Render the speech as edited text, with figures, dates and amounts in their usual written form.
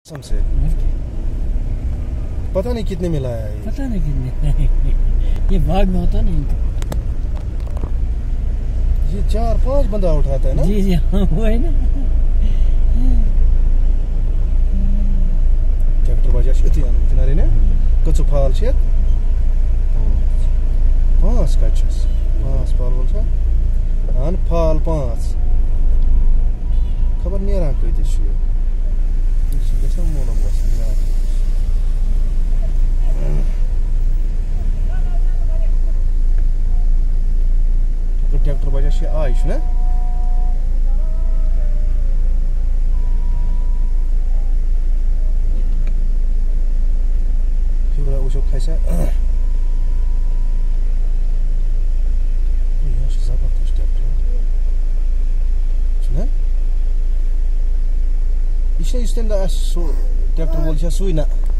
से पता नहीं कितने में लाया है। पता नहीं कितने ये भाग में होता नहीं इनका। ये 4-5 बंदा उठाता है ना। जी जी हाँ वो है ना। ट्रैक्टर बजा किनारे ने कचु फाल 5 कचस 5 फाल बोल अन फाल 5 खबर नेरा कत मोलम ट्रैक्टर बजा आय ना वो खासा जबरदस्त ट्रैक्टर यह ट्रैक्टर बोल सुई ना।